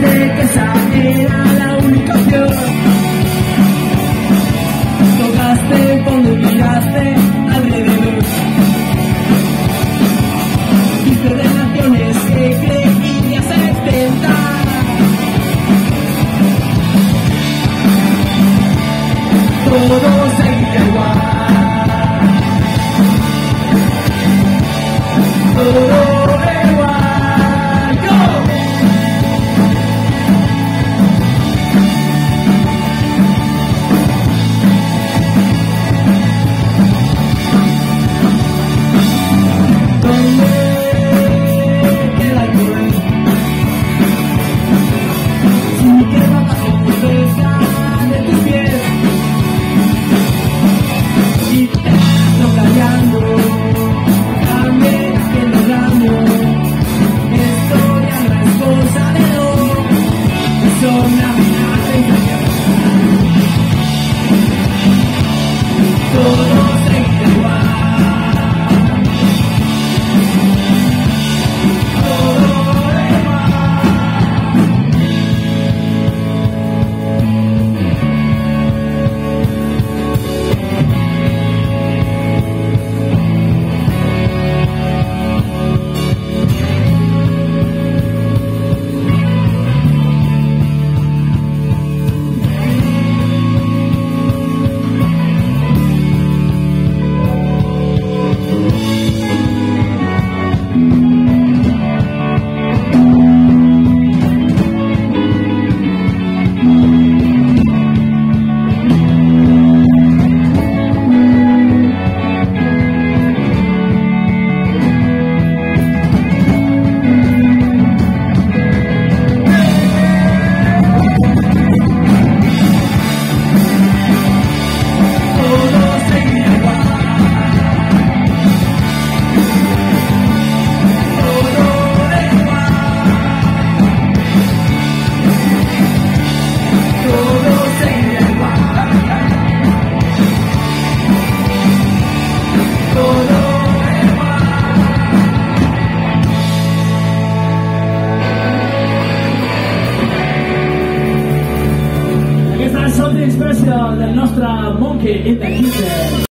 pensaste que esa era la única opción. Tocaste cuando miraste alrededor. Viste relaciones que creías extentar. Todo seguía igual. Todo igual. ¡Go! ¿Dónde queda el gol? Si queda acaso cerca de tus pies y te estás callando, también haciendo daño. Esto ya no es cosa de dos, son amenazas. Todo seguirá igual. Aquesta és l'espressió del nostre Monkey in the Kitchen.